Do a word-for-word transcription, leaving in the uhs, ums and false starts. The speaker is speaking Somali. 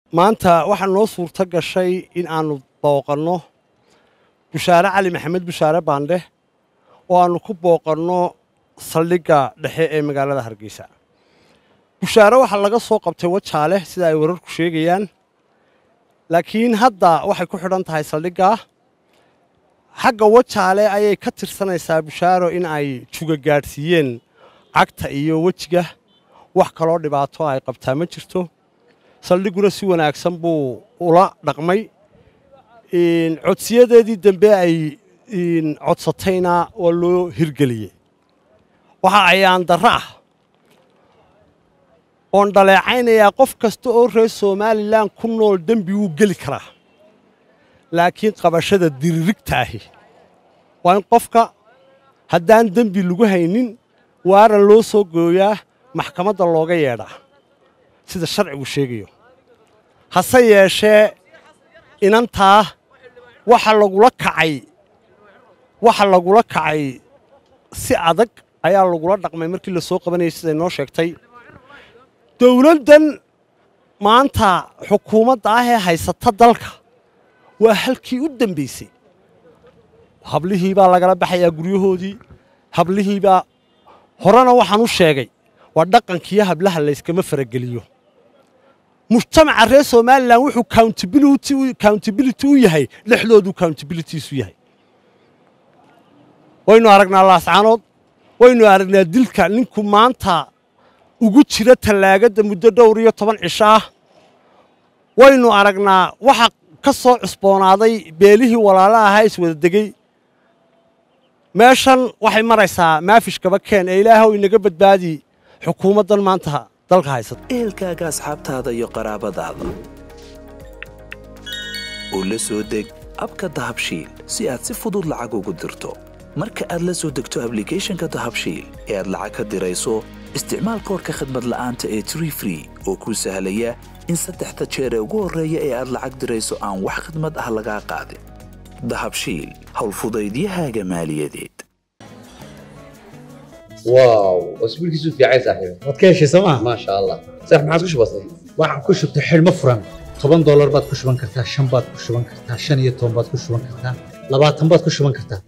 maanta waxaa noo suurto gashay in aanu booqanno Bushaare Cali Maxamed Bushaare Baandhe oo aanu ku booqanno saldhigga dhexe ee magaalada Hargeysa. Bushaare waxaa laga soo qabtay Wajaale sida ay wararku sheegayaan, laakiin hadda waxay ku xidhan tahay saldhigga xagga Wajaale ayay ka tirsanaysaa Bushaaro in ay juga gaadhsiiyeen cagta iyo wejiga, wax kaloo dhibaato ay qabtaa ma jirto. saldhigguna si wanaagsan buu ula dhaqmay. codsiyadeedii dambe ay codsatayna waa loo hirgeliyey. waxa ayaan darro ah oon dhaleecaynayaa qof kasta oo reer Somalilan ku nool dembi wuu geli karaa, laakiin qabashada diririgtaahi waa in qofka haddaan dembi lagu haynin waaran loo soo gooyaa maxkamadda looga yeedhaa sida sharcigu sheegayo. hase yeeshee inantaa waxa lagula kacay waxa lagula kacay si adag ayaa lagula dhaqmay markii la soo qabanayay sida noo sheegtay. dawladdan maanta xukuumadda ah ee haysata dalka waa halkii u dambeysay. hablihii baa lagala baxayaa guryahoodii, hablihii baa horena waxaan u sheegay waa dhaqankiiyo hablaha la iskama farageliyo. mujtamaca reer Somalilan wuxuu accountability accountability u yahay dhexdoodu accountability isu yahay. waynu aragnaa laascaanood, waynu aragnaa dilka ninku maanta ugu jira talaagada muddo dhowr iyo toban cisho ah. waynu aragnaa waxa ka soo cusboonaaday beelihii walaalaha ahaa is wada degay. meeshan waxay maraysaa maafishkaba keen ee Ilaahay inaga badbaadi xukuumaddan maanta dalka haysata. ehelkaaga, asxaabtaada iyo qaraabadaada oo la soo deg abka Dahabshiil si aad si fudud lacag ugu dirto. marka aad la soo degto applicationka Dahabshiil ee aad lacag ka dirayso, isticmaal koodhka khidmad la'aanta ee Tree Free oo kuu sahlaya in saddexda jeer ee ugu horreeya ee aad lacag dirayso aan wax khidmad ah lagaa qaadin. Dahabshiil, hawlfudaydiyahaaga maaliyadeed. واو اسبوعك يسوي في عايز صاحبي waad ka heshay sooma ما شاء الله صح ما عاد وش بصير waxaan ku shubtay xilmo furan toban dollar baad ku shuban kartaa, shan baad ku shuban kartaa, shan iyo toban baad ku shuban kartaa, labaatan baad ku shuban kartaa.